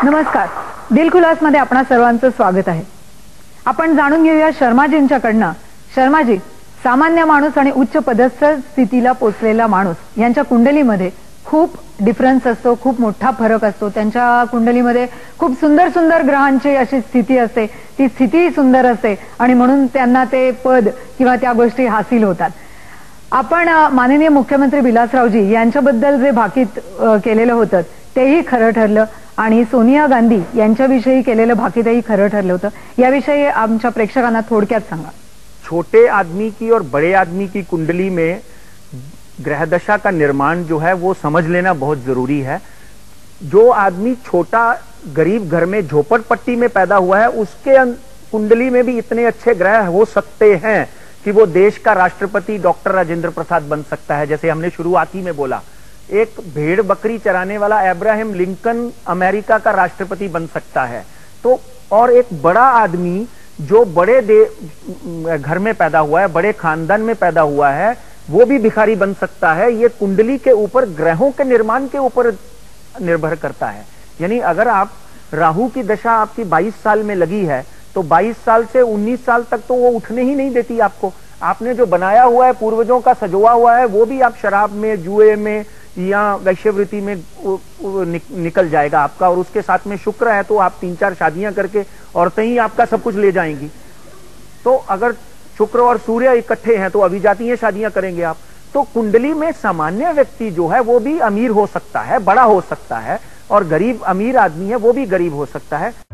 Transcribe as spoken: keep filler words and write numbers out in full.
नमस्कार. दिलखुलासमध्ये आपणा सर्वांचं स्वागत आहे. आपण जाणून घेऊया शर्माजींच्याकडनं. शर्माजी, सामान्य माणूस आणि उच्च पदस्थ स्थितीला पोचलेला माणूस यांच्या कुंडलीमध्ये खूप डिफरन्स असतो, खूप मोठा फरक असतो. त्यांच्या कुंडलीमध्ये खूप सुंदर सुंदर ग्रहांची अशी स्थिती असते. ती स्थिती सुंदर असते आणि म्हणून त्यांना ते पद किंवा त्या गोष्टी हासिल होतात. आपण माननीय मुख्यमंत्री विलासरावजी यांच्याबद्दल जे भाकीत केलेलं होतं तेही खरं ठरलं आणि सोनिया गांधी यांच्याविषयी केलेलं भाकीतही खरं ठरलं होतं. याविषयी आमच्या प्रेक्षकांना थोडक्यात सांगा. छोटे आदमी की और बड़े आदमी की कुंडली में ग्रहदशा का निर्माण जो है वो समझ लेना बहुत जरूरी है. जो आदमी छोटा गरीब घर में झोपड़पट्टी में पैदा हुआ है उसके कुंडली में भी इतने अच्छे ग्रह हो सकते हैं कि वो देश का राष्ट्रपति डॉक्टर राजेंद्र प्रसाद बन सकता है. जैसे हमने शुरुआती में बोला, एक भेड़ बकरी चराने वाला अब्राहम लिंकन अमेरिका का राष्ट्रपति बन सकता है. तो और एक बड़ा आदमी जो बड़े दे घर में पैदा हुआ है, बड़े खानदान में पैदा हुआ है, वो भी भिखारी बन सकता है. ये कुंडली के ऊपर ग्रहों के निर्माण के ऊपर निर्भर करता है. यानी अगर आप राहु की दशा आपकी बाईस साल में लगी है तो बाईस साल से उन्नीस साल तक तो वो उठने ही नहीं देती आपको. आपने जो बनाया हुआ है, पूर्वजों का सजोआ हुआ है, वो भी आप शराब में, जुए में या वैश्यवृत्ति में निकल जाएगा आपका. और उसके साथ में शुक्र है तो आप तीन चार शादियां करके औरतें ही आपका सब कुछ ले जाएंगी. तो अगर शुक्र और सूर्य इकट्ठे हैं तो अभिजातीय शादियां करेंगे आप. तो कुंडली में सामान्य व्यक्ति जो है वो भी अमीर हो सकता है, बड़ा हो सकता है, और गरीब अमीर आदमी है वो भी गरीब हो सकता है.